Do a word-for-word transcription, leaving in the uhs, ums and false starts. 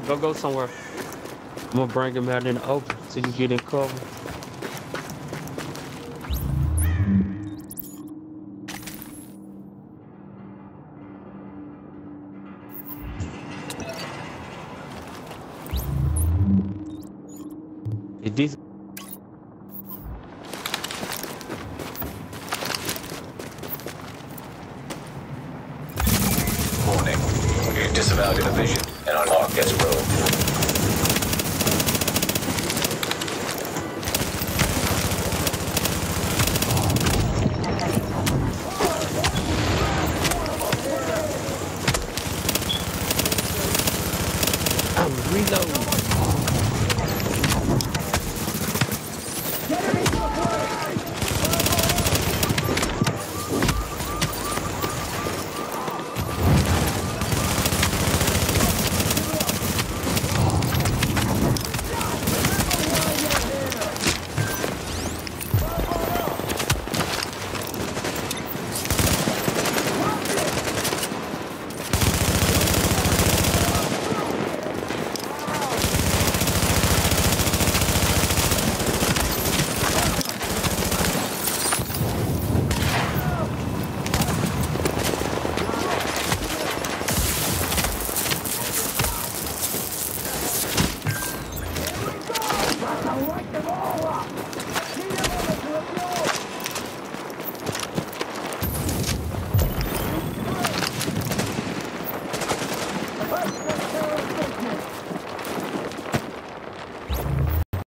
Go go somewhere. I'm gonna bring him out in the open so you can get in cover. Is this Warning. You've disavowed inner vision.